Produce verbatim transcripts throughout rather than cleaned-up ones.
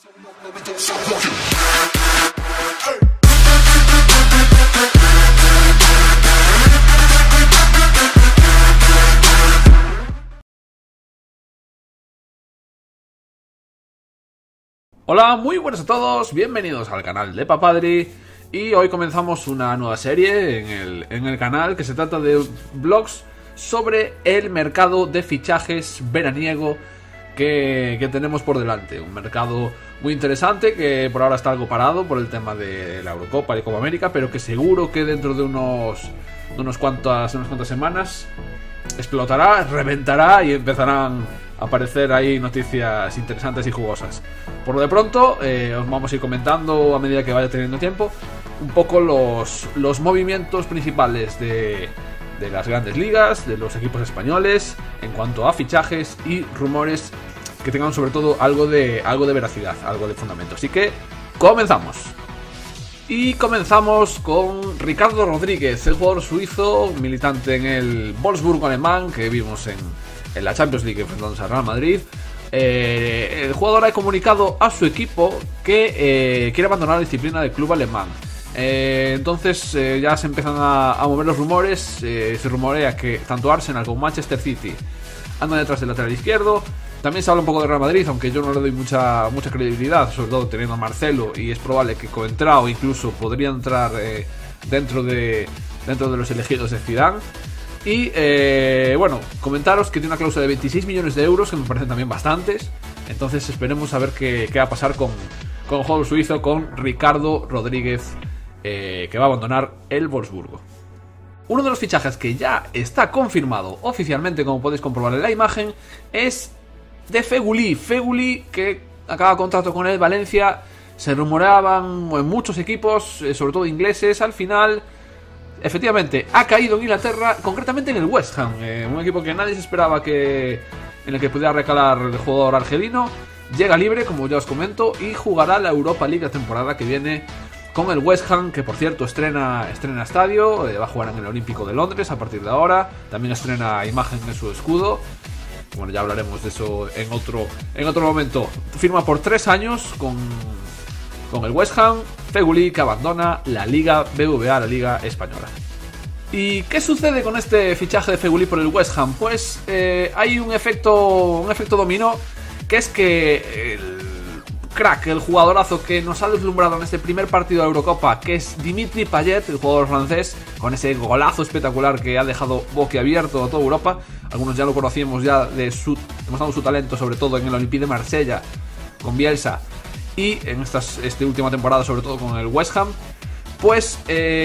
Hola, muy buenas a todos, bienvenidos al canal de Papadri. Y hoy comenzamos una nueva serie en el, en el canal que se trata de vlogs sobre el mercado de fichajes veraniego que, que tenemos por delante. Un mercado muy interesante que por ahora está algo parado por el tema de la Eurocopa y Copa América, pero que seguro que dentro de unos, de unos cuantas, unas cuantas semanas explotará, reventará y empezarán a aparecer ahí noticias interesantes y jugosas. Por lo de pronto, eh, os vamos a ir comentando a medida que vaya teniendo tiempo un poco los, los movimientos principales de, de las grandes ligas, de los equipos españoles, en cuanto a fichajes y rumores que tengan sobre todo algo de, algo de veracidad, algo de fundamento. Así que, comenzamos. Y comenzamos con Ricardo Rodríguez, el jugador suizo militante en el Wolfsburgo alemán que vimos en, en la Champions League enfrentándose al Real Madrid. Eh, el jugador ha comunicado a su equipo que eh, quiere abandonar la disciplina del club alemán. Eh, entonces eh, ya se empiezan a, a mover los rumores. Eh, se rumorea que tanto Arsenal como Manchester City andan detrás del lateral izquierdo. También se habla un poco de Real Madrid, aunque yo no le doy mucha, mucha credibilidad, sobre todo teniendo a Marcelo, y es probable que Coentrao incluso podría entrar eh, dentro, de, dentro de los elegidos de Zidane. Y eh, bueno, comentaros que tiene una cláusula de veintiséis millones de euros, que me parecen también bastantes. Entonces esperemos a ver qué, qué va a pasar con, con el jugador suizo, con Ricardo Rodríguez, eh, que va a abandonar el Wolfsburgo. Uno de los fichajes que ya está confirmado oficialmente, como podéis comprobar en la imagen, es de Feghouli. Feghouli, que acaba contrato con el Valencia. Se rumoreaban en muchos equipos, sobre todo ingleses. Al final, efectivamente, ha caído en Inglaterra, concretamente en el West Ham, eh, un equipo que nadie se esperaba que en el que pudiera recalar el jugador argelino. Llega libre, como ya os comento, y jugará la Europa League la temporada que viene con el West Ham, que por cierto estrena, estrena estadio, eh, va a jugar en el Olímpico de Londres a partir de ahora. También estrena imagen en su escudo. Bueno, ya hablaremos de eso en otro, en otro momento. Firma por tres años con, con el West Ham. Feghouli, que abandona la Liga B B V A, la Liga Española. ¿Y qué sucede con este fichaje de Feghouli por el West Ham? Pues eh, hay un efecto, un efecto dominó, que es que el crack, el jugadorazo que nos ha deslumbrado en este primer partido de Eurocopa, que es Dimitri Payet, el jugador francés, con ese golazo espectacular que ha dejado boquiabierto a toda Europa. Algunos ya lo conocíamos ya de su, demostrando su talento, sobre todo en el Olympique de Marsella con Bielsa, y en estas, esta última temporada sobre todo con el West Ham. Pues,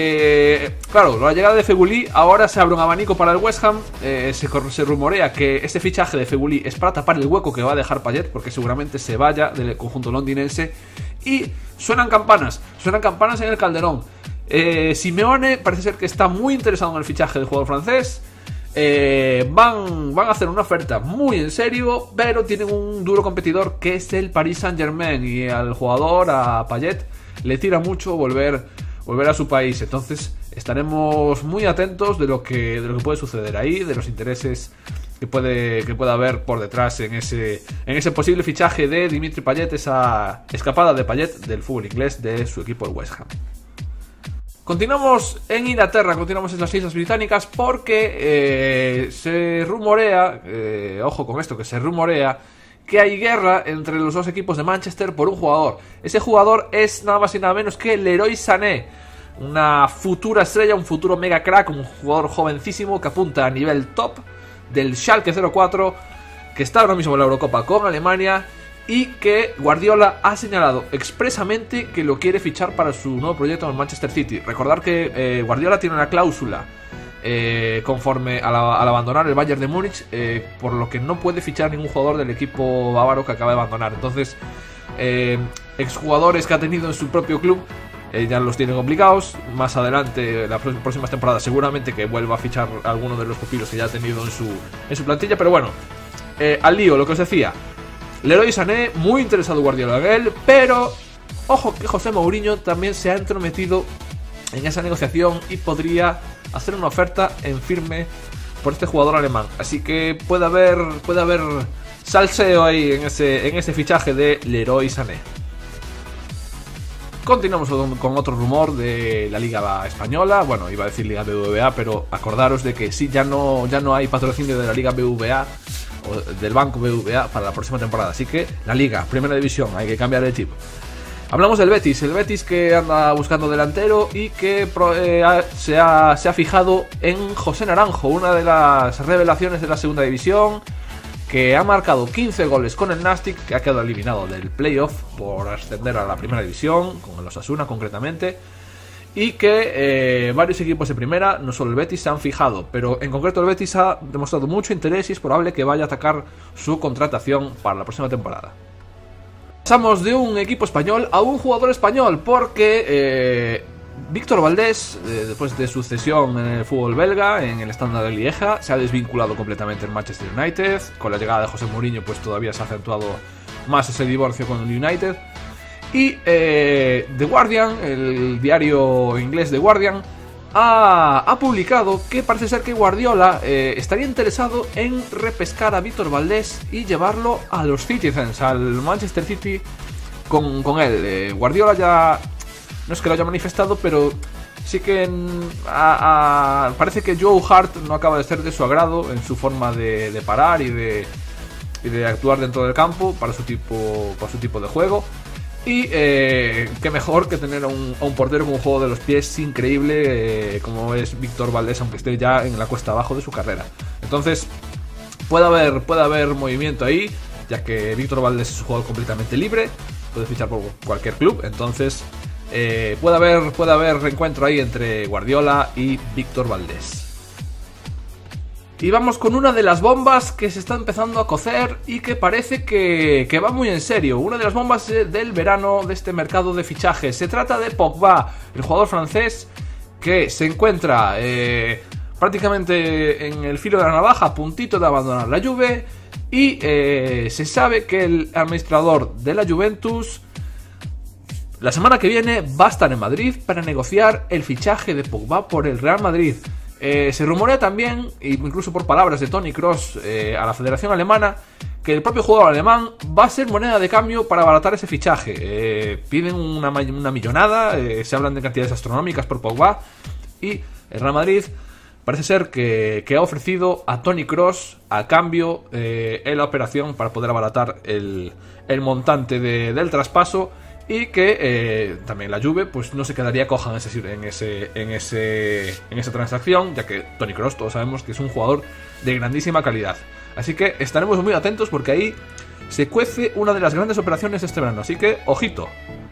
eh, claro, la llegada de Feghouli, ahora se abre un abanico para el West Ham. eh, se, se rumorea que este fichaje de Feghouli es para tapar el hueco que va a dejar Payet, porque seguramente se vaya del conjunto londinense. Y suenan campanas, suenan campanas en el Calderón. eh, Simeone parece ser que está muy interesado en el fichaje del jugador francés. Eh, van, van a hacer una oferta muy en serio, pero tienen un duro competidor que es el Paris Saint-Germain, y al jugador, a Payet, le tira mucho volver, volver a su país. Entonces estaremos muy atentos de lo que, de lo que puede suceder ahí, de los intereses que puede, que pueda haber por detrás en ese, en ese posible fichaje de Dimitri Payet, esa escapada de Payet del fútbol inglés, de su equipo el West Ham. Continuamos en Inglaterra, continuamos en las Islas Británicas, porque eh, se rumorea, eh, ojo con esto, que se rumorea que hay guerra entre los dos equipos de Manchester por un jugador. Ese jugador es nada más y nada menos que Leroy Sané, una futura estrella, un futuro mega crack, un jugador jovencísimo que apunta a nivel top del Schalke cero cuatro, que está ahora mismo en la Eurocopa con Alemania, y que Guardiola ha señalado expresamente que lo quiere fichar para su nuevo proyecto en el Manchester City. Recordar que eh, Guardiola tiene una cláusula eh, conforme al, al abandonar el Bayern de Múnich, eh, por lo que no puede fichar ningún jugador del equipo bávaro que acaba de abandonar. Entonces, eh, exjugadores que ha tenido en su propio club eh, ya los tiene complicados. Más adelante, las próximas temporadas, seguramente que vuelva a fichar a alguno de los pupilos que ya ha tenido en su, en su plantilla. Pero bueno, eh, al lío, lo que os decía. Leroy Sané, muy interesado Guardiola en él, pero ojo que José Mourinho también se ha entrometido en esa negociación y podría hacer una oferta en firme por este jugador alemán. Así que puede haber, puede haber salseo ahí en ese, en ese fichaje de Leroy Sané. Continuamos con otro rumor de la Liga Española. Bueno, iba a decir Liga B B V A, pero acordaros de que sí, ya no, ya no hay patrocinio de la Liga B B V A o del Banco B B V A para la próxima temporada. Así que la Liga, Primera División, hay que cambiar el chip. Hablamos del Betis, el Betis que anda buscando delantero y que eh, se, ha, se ha fijado en José Naranjo, una de las revelaciones de la Segunda División, que ha marcado quince goles con el Nastic, que ha quedado eliminado del playoff por ascender a la Primera División, con el Osasuna concretamente, y que eh, varios equipos de primera, no solo el Betis, se han fijado, pero en concreto el Betis ha demostrado mucho interés y es probable que vaya a atacar su contratación para la próxima temporada. Pasamos de un equipo español a un jugador español, porque eh, Víctor Valdés, eh, después de su cesión en el fútbol belga, en el Standard de Lieja, se ha desvinculado completamente del Manchester United. Con la llegada de José Mourinho, pues todavía se ha acentuado más ese divorcio con el United. Y eh, The Guardian, el diario inglés The Guardian, ha, ha publicado que parece ser que Guardiola eh, estaría interesado en repescar a Víctor Valdés y llevarlo a los Citizens, al Manchester City con, con él. Eh, Guardiola ya... no es que lo haya manifestado, pero sí que en, a, a, parece que Joe Hart no acaba de ser de su agrado en su forma de, de parar y de, y de actuar dentro del campo para su tipo, para su tipo de juego. Y eh, qué mejor que tener a un, a un portero con un juego de los pies increíble, eh, como es Víctor Valdés, aunque esté ya en la cuesta abajo de su carrera. Entonces puede haber, puede haber movimiento ahí, ya que Víctor Valdés es un jugador completamente libre, puede fichar por cualquier club. Entonces Eh, puede haber puede haber reencuentro ahí entre Guardiola y Víctor Valdés. Y vamos con una de las bombas que se está empezando a cocer y que parece que, que va muy en serio. Una de las bombas del verano de este mercado de fichajes. Se trata de Pogba, el jugador francés que se encuentra eh, prácticamente en el filo de la navaja, a puntito de abandonar la Juve. Y eh, se sabe que el administrador de la Juventus la semana que viene va a estar en Madrid para negociar el fichaje de Pogba por el Real Madrid. Eh, se rumorea también, incluso por palabras de Toni Kroos eh, a la Federación Alemana, que el propio jugador alemán va a ser moneda de cambio para abaratar ese fichaje. Eh, piden una, una millonada, eh, se hablan de cantidades astronómicas por Pogba, y el Real Madrid parece ser que, que ha ofrecido a Toni Kroos a cambio eh, en la operación para poder abaratar el, el montante de, del traspaso. Y que eh, también la Juve pues no se quedaría coja en, ese, en, ese, en, ese, en esa transacción, ya que Toni Kroos todos sabemos que es un jugador de grandísima calidad. Así que estaremos muy atentos porque ahí se cuece una de las grandes operaciones de este verano. Así que, ojito.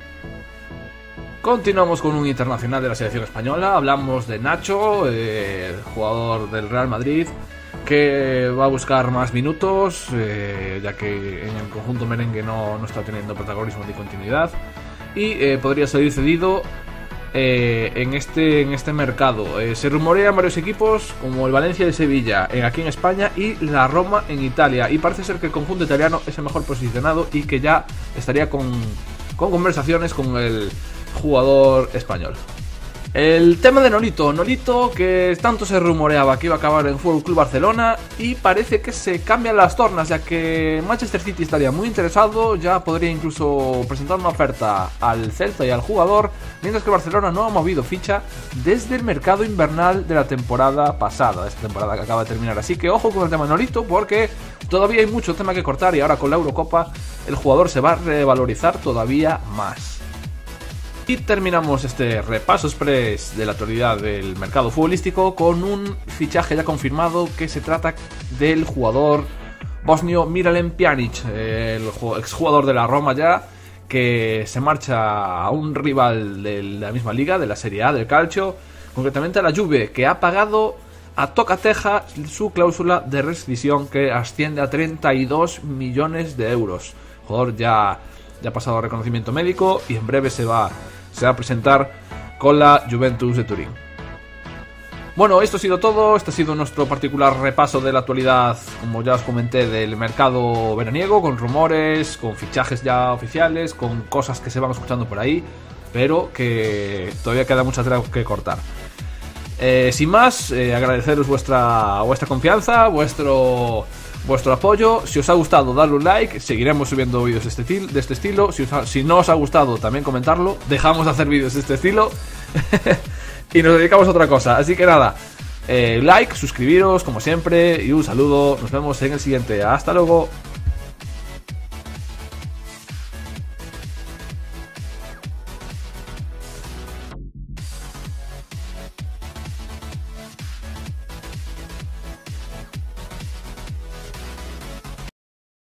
Continuamos con un internacional de la selección española. Hablamos de Nacho, eh, jugador del Real Madrid, que va a buscar más minutos, eh, ya que en el conjunto merengue no, no está teniendo protagonismo ni continuidad, y eh, podría salir cedido eh, en, este, en este mercado. Eh, se rumorean varios equipos como el Valencia de Sevilla eh, aquí en España y la Roma en Italia, y parece ser que el conjunto italiano es el mejor posicionado y que ya estaría con, con conversaciones con el jugador español. El tema de Nolito, Nolito que tanto se rumoreaba que iba a acabar en Fútbol Club Barcelona, y parece que se cambian las tornas, ya que Manchester City estaría muy interesado, ya podría incluso presentar una oferta al Celta y al jugador, mientras que Barcelona no ha movido ficha desde el mercado invernal de la temporada pasada, esta temporada que acaba de terminar. Así que ojo con el tema de Nolito, porque todavía hay mucho tema que cortar, y ahora con la Eurocopa el jugador se va a revalorizar todavía más. Y terminamos este repaso express de la actualidad del mercado futbolístico con un fichaje ya confirmado, que se trata del jugador bosnio Miralem Pjanic, el exjugador de la Roma ya, que se marcha a un rival de la misma liga, de la Serie A del Calcio, concretamente a la Juve, que ha pagado a tocateja su cláusula de rescisión, que asciende a treinta y dos millones de euros. El jugador ya, ya ha pasado reconocimiento médico y en breve se va se va a presentar con la Juventus de Turín. Bueno, esto ha sido todo. Este ha sido nuestro particular repaso de la actualidad, como ya os comenté, del mercado veraniego, con rumores, con fichajes ya oficiales, con cosas que se van escuchando por ahí, pero que todavía queda mucha tela que cortar. Eh, sin más, eh, agradeceros vuestra, vuestra confianza, vuestro... vuestro apoyo. Si os ha gustado, dadle un like. Seguiremos subiendo vídeos de este, de este estilo. Si, os ha, si no os ha gustado, también comentarlo. Dejamos de hacer vídeos de este estilo y nos dedicamos a otra cosa. Así que nada, eh, like, suscribiros como siempre y un saludo. Nos vemos en el siguiente. Hasta luego.